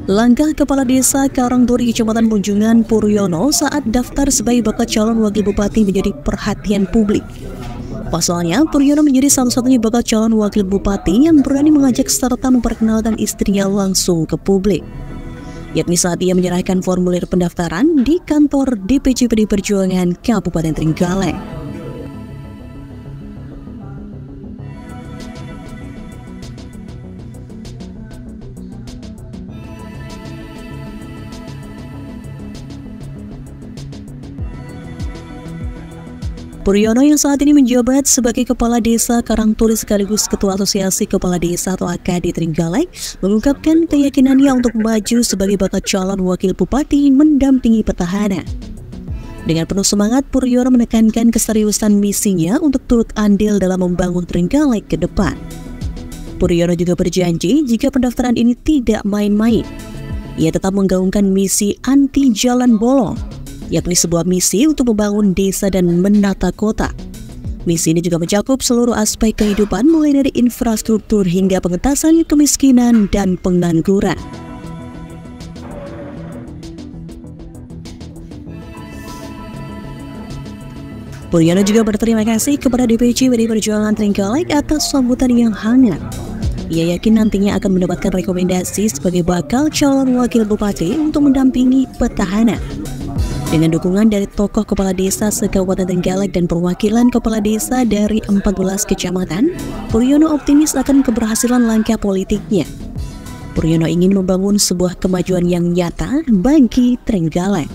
Langkah Kepala Desa Karangturi Kecamatan Munjungan Puryono saat daftar sebagai bakal calon wakil bupati menjadi perhatian publik. Pasalnya, Puryono menjadi salah satunya bakal calon wakil bupati yang berani mengajak serta memperkenalkan istrinya langsung ke publik. Yakni saat ia menyerahkan formulir pendaftaran di kantor DPC PDI Perjuangan Kabupaten Trenggalek. Puryono yang saat ini menjabat sebagai Kepala Desa Karangturi sekaligus Ketua Asosiasi Kepala Desa atau AKD Trenggalek mengungkapkan keyakinannya untuk maju sebagai bakal calon wakil bupati mendampingi petahana. Dengan penuh semangat, Puryono menekankan keseriusan misinya untuk turut andil dalam membangun Trenggalek ke depan. Puryono juga berjanji jika pendaftaran ini tidak main-main, ia tetap menggaungkan misi anti jalan bolong, yakni sebuah misi untuk membangun desa dan menata kota. Misi ini juga mencakup seluruh aspek kehidupan mulai dari infrastruktur hingga pengentasan kemiskinan dan pengangguran. Puryono juga berterima kasih kepada DPC PDI Perjuangan Trenggalek atas sambutan yang hangat. Ia yakin nantinya akan mendapatkan rekomendasi sebagai bakal calon wakil bupati untuk mendampingi petahana. Dengan dukungan dari tokoh kepala desa se-Kabupaten Trenggalek dan perwakilan kepala desa dari 14 kecamatan, Puryono optimis akan keberhasilan langkah politiknya. Puryono ingin membangun sebuah kemajuan yang nyata bagi Trenggalek.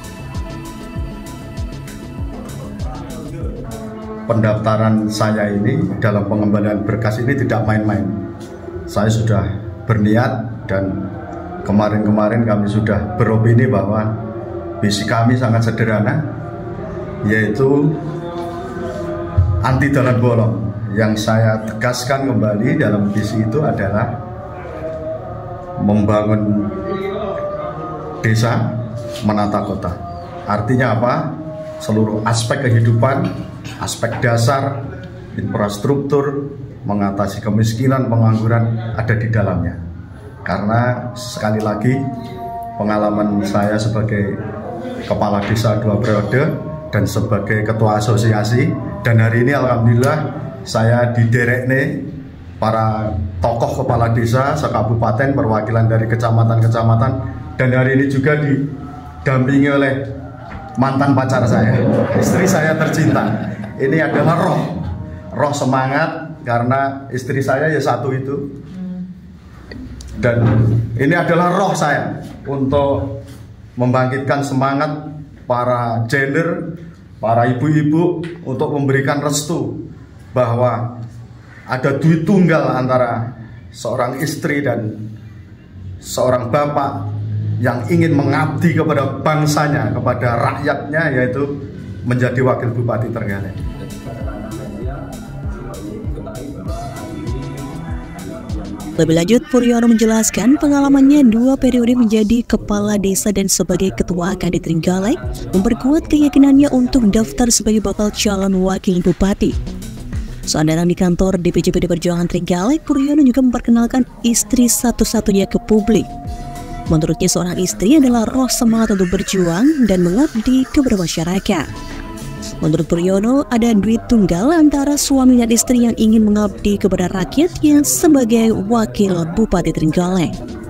Pendaftaran saya ini dalam pengembalian berkas ini tidak main-main. Saya sudah berniat dan kemarin-kemarin kami sudah beropini bahwa visi kami sangat sederhana, yaitu anti jalan bolong. Yang saya tegaskan kembali dalam visi itu adalah membangun desa, menata kota. Artinya apa? Seluruh aspek kehidupan, aspek dasar, infrastruktur, mengatasi kemiskinan, pengangguran ada di dalamnya. Karena sekali lagi pengalaman saya sebagai Kepala Desa 2 periode dan sebagai Ketua Asosiasi, dan hari ini alhamdulillah saya diderek nih para tokoh kepala desa sekabupaten, perwakilan dari kecamatan-kecamatan, dan hari ini juga didampingi oleh mantan pacar saya, istri saya tercinta. Ini adalah roh semangat, karena istri saya ya satu itu, dan ini adalah roh saya untuk membangkitkan semangat para gender, para ibu-ibu untuk memberikan restu bahwa ada duit tunggal antara seorang istri dan seorang bapak yang ingin mengabdi kepada bangsanya, kepada rakyatnya, yaitu menjadi wakil bupati Trenggalek. Lebih lanjut, Puryono menjelaskan pengalamannya 2 periode menjadi kepala desa dan sebagai ketua AKD Trenggalek memperkuat keyakinannya untuk daftar sebagai bakal calon wakil bupati. Saat datang di kantor DPC PDI Perjuangan Trenggalek, Puryono juga memperkenalkan istri satu-satunya ke publik. Menurutnya seorang istri adalah roh semangat untuk berjuang dan mengabdi kepada masyarakat. Menurut Puryono, ada duit tunggal antara suami dan istri yang ingin mengabdi kepada rakyatnya sebagai wakil Bupati Trenggalek.